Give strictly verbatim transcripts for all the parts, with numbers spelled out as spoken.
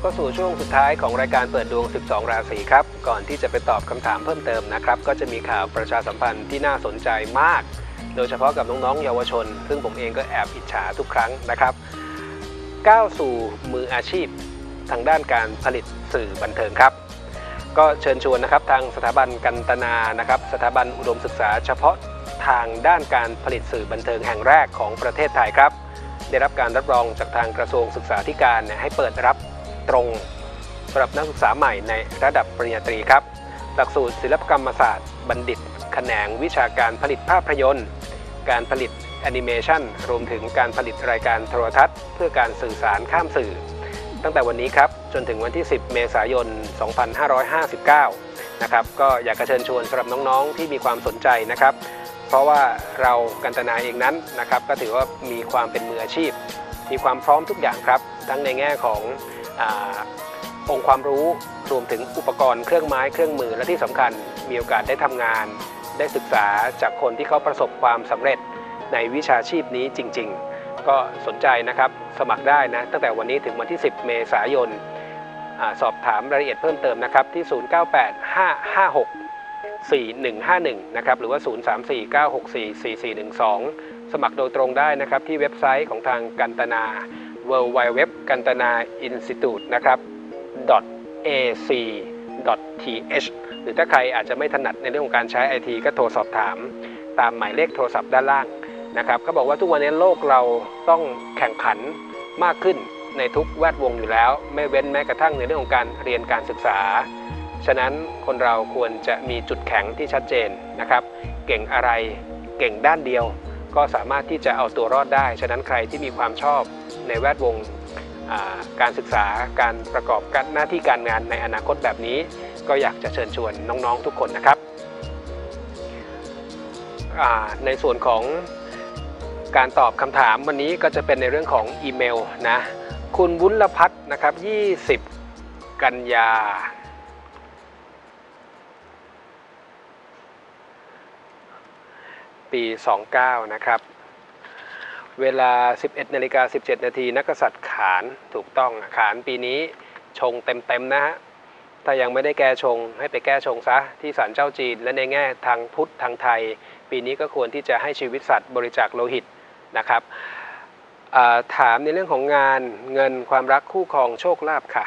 เข้าสู่ช่วงสุดท้ายของรายการเปิดดวงสิบสองราศีครับก่อนที่จะไปตอบคำถามเพิ่มเติมนะครับก็จะมีข่าวประชาสัมพันธ์ที่น่าสนใจมากโดยเฉพาะกับน้องๆเยาวชนซึ่งผมเองก็แอบอิจฉาทุกครั้งนะครับก้าวสู่มืออาชีพทางด้านการผลิตสื่อบันเทิงครับก็เชิญชวนนะครับทางสถาบันกันตนานะครับสถาบันอุดมศึกษาเฉพาะทางด้านการผลิตสื่อบันเทิงแห่งแรกของประเทศไทยครับได้รับการรับรองจากทางกระทรวงศึกษาธิการให้เปิดรับตรงสำหรับนักศึกษาใหม่ในระดับปริญญาตรีครับหลักสูตรศิลปกรรมศาสตร์บัณฑิตแขนงวิชาการผลิตภาพยนตร์การผลิตแอนิเมชันรวมถึงการผลิตรายการโทรทัศน์เพื่อการสื่อสารข้ามสื่อตั้งแต่วันนี้ครับจนถึงวันที่สิบเมษายนสองพันห้าร้อยห้าสิบเก้านะครับก็อยากจะเชิญชวนสำหรับน้องๆที่มีความสนใจนะครับเพราะว่าเรากันตนาเองนั้นนะครับก็ถือว่ามีความเป็นมืออาชีพมีความพร้อมทุกอย่างครับทั้งในแง่ของอ่าองค์ความรู้รวมถึงอุปกรณ์เครื่องไม้เครื่องมือและที่สำคัญมีโอกาสได้ทำงานได้ศึกษาจากคนที่เขาประสบความสำเร็จในวิชาชีพนี้จริงๆก็สนใจนะครับสมัครได้นะตั้งแต่วันนี้ถึงวันที่สิบเมษายนสอบถามรายละเอียดเพิ่มเติมนะครับที่ศูนย์ เก้า แปด ห้า ห้า หก สี่ หนึ่ง ห้า หนึ่งนะครับหรือว่าศูนย์ สาม สี่ เก้า หก สี่ สี่ สี่ หนึ่ง สองสมัครโดยตรงได้นะครับที่เว็บไซต์ของทางกันตนา ดับเบิลยู ดับเบิลยู ดับเบิลยู ดอท กันตนา อินสติทูต นะครับ เอ ซี ดอท ที เอช หรือถ้าใครอาจจะไม่ถนัดในเรื่องของการใช้ ไอ ที ก็โทรสอบถามตามหมายเลขโทรศัพท์ด้านล่างนะครับก็บอกว่าทุกวันนี้โลกเราต้องแข่งขันมากขึ้นในทุกแวดวงอยู่แล้วไม่เว้นแม้กระทั่งในเรื่องของการเรียนการศึกษาฉะนั้นคนเราควรจะมีจุดแข็งที่ชัดเจนนะครับเก่งอะไรเก่งด้านเดียวก็สามารถที่จะเอาตัวรอดได้ฉะนั้นใครที่มีความชอบในแวดวงการศึกษาการประกอบหน้าที่การงานในอนาคตแบบนี้ก็อยากจะเชิญชวนน้องๆทุกคนนะครับในส่วนของการตอบคำถามวันนี้ก็จะเป็นในเรื่องของอีเมลนะคุณวุฒิพัฒน์นะครับยี่สิบกันยาปีสองสิบเก้านะครับเวลา สิบเอ็ดนาฬิกาสิบเจ็ดนาทีนักกษัตริย์ขานถูกต้องขานปีนี้ชงเต็มๆนะฮะถ้ายังไม่ได้แก้ชงให้ไปแก้ชงซะที่ศาลเจ้าจีนและในแง่ทางพุทธทางไทยปีนี้ก็ควรที่จะให้ชีวิตสัตว์บริจาคโลหิตนะครับถามในเรื่องของงานเงินความรักคู่ครองโชคลาภค่ะ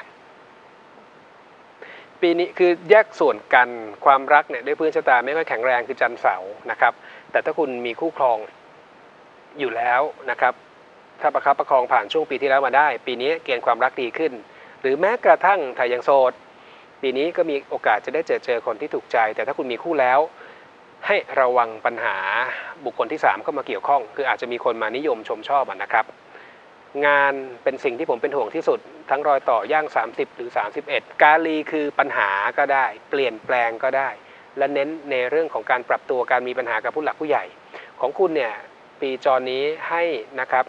ปีนี้คือแยกส่วนกันความรักเนี่ยด้วยพื้นชะตาไม่ค่อยแข็งแรงคือจันทร์เสาร์นะครับแต่ถ้าคุณมีคู่ครองอยู่แล้วนะครับถ้าประคับประคองผ่านช่วงปีที่แล้วมาได้ปีนี้เกณฑ์ความรักดีขึ้นหรือแม้กระทั่งถ้ายังโสดปีนี้ก็มีโอกาสจะได้เจอเจอคนที่ถูกใจแต่ถ้าคุณมีคู่แล้วให้ระวังปัญหาบุคคลที่สามเข้ามาเกี่ยวข้องคืออาจจะมีคนมานิยมชมชอบนะครับงานเป็นสิ่งที่ผมเป็นห่วงที่สุดทั้งรอยต่อย่างสามสิบหรือสามสิบเอ็ดกาลีคือปัญหาก็ได้เปลี่ยนแปลงก็ได้และเน้นในเรื่องของการปรับตัวการมีปัญหากับผู้หลักผู้ใหญ่ของคุณเนี่ยปีจรนี้ให้นะครับ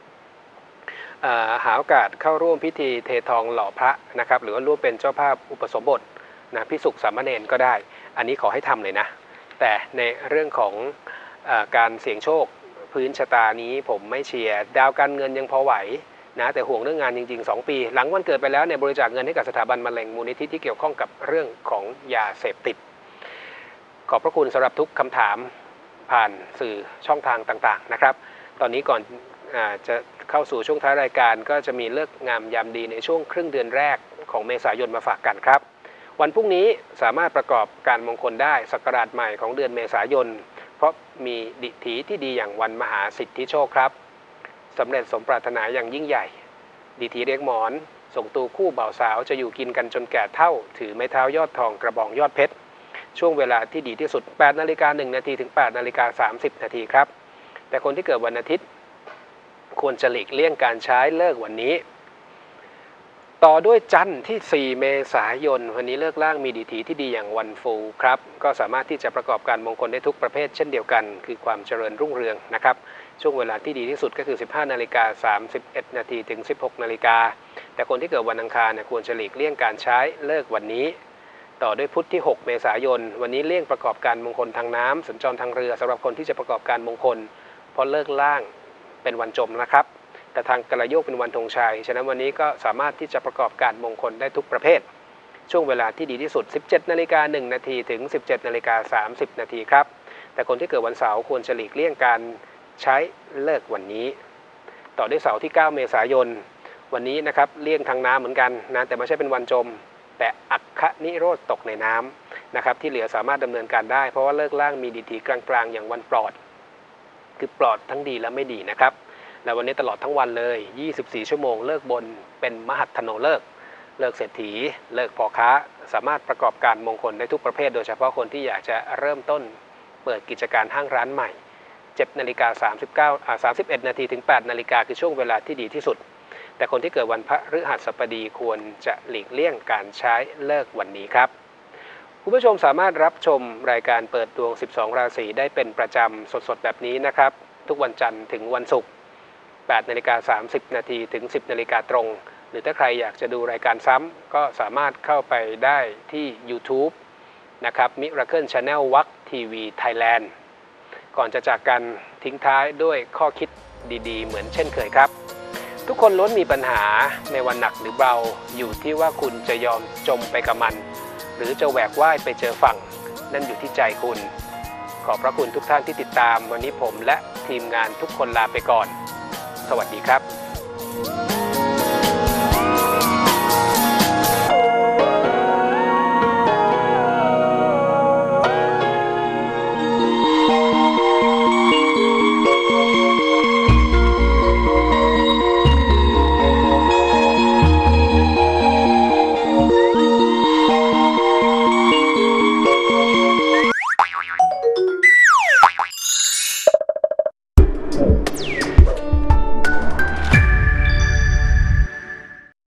หาโอกาสเข้าร่วมพิธีเททองหล่อพระนะครับหรือว่าร่วมเป็นเจ้าภาพอุปสมบทนะพิสุขสามเณรก็ได้อันนี้ขอให้ทำเลยนะแต่ในเรื่องของอาการเสี่ยงโชคพื้นชะตานี้ผมไม่เชียร์ดาวการเงินยังพอไหวนะแต่ห่วงเรื่องงานจริงๆสองปีหลังวันเกิดไปแล้วเนี่ยบริจาคเงินให้กับสถาบันมะเร็งมูลนิธิที่เกี่ยวข้องกับเรื่องของยาเสพติดขอบพระคุณสำหรับทุกคำถามผ่านสื่อช่องทางต่างๆนะครับตอนนี้ก่อนจะเข้าสู่ช่วงท้ายรายการก็จะมีเลิกงามยามดีในช่วงครึ่งเดือนแรกของเมษายนมาฝากกันครับวันพรุ่งนี้สามารถประกอบการมงคลได้ศักราชใหม่ของเดือนเมษายนเพราะมีดิถีที่ดีอย่างวันมหาสิทธิโชคครับสำเร็จสมปรารถนาอย่างยิ่งใหญ่ดิถีเรียกหมอนส่งตูคู่บ่าวสาวจะอยู่กินกันจนแก่เฒ่าถือไม้เท้ายอดทองกระบองยอดเพชรช่วงเวลาที่ดีที่สุดแปดนาฬิกาหนึ่งนาทีถึงแปดนาฬิกาสามสิบนาทีครับแต่คนที่เกิดวันอาทิตย์ควรจะหลีกเลี่ยงการใช้เลิกวันนี้ต่อด้วยจันทร์ที่สี่เมษายนวันนี้เลิกล่างมีดิถีที่ดีอย่างวันฟูครับก็สามารถที่จะประกอบการมงคลได้ทุกประเภทเช่นเดียวกันคือความเจริญรุ่งเรืองนะครับช่วงเวลาที่ดีที่สุดก็คือสิบห้านาฬิกาสามสิบเอ็ดนาทีถึงสิบหกนาฬิกาแต่คนที่เกิดวันอังคารเนี่ยควรจะหลีกเลี่ยงการใช้เลิกวันนี้ต่อด้วยพุธที่หกเมษายนวันนี้เลี่ยงประกอบการมงคลทางน้ำสัญจรทางเรือสำหรับคนที่จะประกอบการมงคลเพราะเลิกล่างเป็นวันจมนะครับแต่ทางกระโยกเป็นวันธงชัยฉะนั้นวันนี้ก็สามารถที่จะประกอบการมงคลได้ทุกประเภทช่วงเวลาที่ดีที่สุด สิบเจ็ดนาฬิกาหนึ่งนาทีถึง สิบเจ็ดนาฬิกาสามสิบนาทีครับแต่คนที่เกิดวันเสาร์ควรจะหลีกเลี่ยงการใช้เลิกวันนี้ต่อด้วยเสาร์ที่เก้าเมษายนวันนี้นะครับเลี่ยงทางน้ำเหมือนกันนะแต่ไม่ใช่เป็นวันจมแต่อัคคนิโรธตกในน้ำนะครับที่เหลือสามารถดำเนินการได้เพราะว่าเลิกล่างมีดีทีกลางๆอย่างวันปลอดคือปลอดทั้งดีและไม่ดีนะครับและวันนี้ตลอดทั้งวันเลยยี่สิบสี่ชั่วโมงเลิกบนเป็นมหัตถโนเลิกเลิกเศรษฐีเลิกพ่อค้าสามารถประกอบการมงคลได้ทุกประเภทโดยเฉพาะคนที่อยากจะเริ่มต้นเปิดกิจการห้างร้านใหม่เจ็ดนาฬิกาสามสิบเก้าอ่าสามสิบเอ็ดนาทีถึงแปดนาฬิกาคือช่วงเวลาที่ดีที่สุดแต่คนที่เกิดวันพฤหัสบดีควรจะหลีกเลี่ยงการใช้เลิกวันนี้ครับคุณผู้ชมสามารถรับชมรายการเปิดดวงสิบสองราศีได้เป็นประจำสดๆแบบนี้นะครับทุกวันจันทร์ถึงวันศุกร์แปดนาฬิกาสามสิบนาทีถึงสิบนาฬิกาตรงหรือถ้าใครอยากจะดูรายการซ้ำก็สามารถเข้าไปได้ที่ YouTube นะครับ Miracle Channel วักทีวีไทยแลนด์ก่อนจะจากกันทิ้งท้ายด้วยข้อคิดดีๆเหมือนเช่นเคยครับทุกคนล้วนมีปัญหาในวันหนักหรือเบาอยู่ที่ว่าคุณจะยอมจมไปกับมันหรือจะแหวกว่ายไปเจอฝั่งนั่นอยู่ที่ใจคุณขอบพระคุณทุกท่านที่ติดตามวันนี้ผมและทีมงานทุกคนลาไปก่อนสวัสดีครับ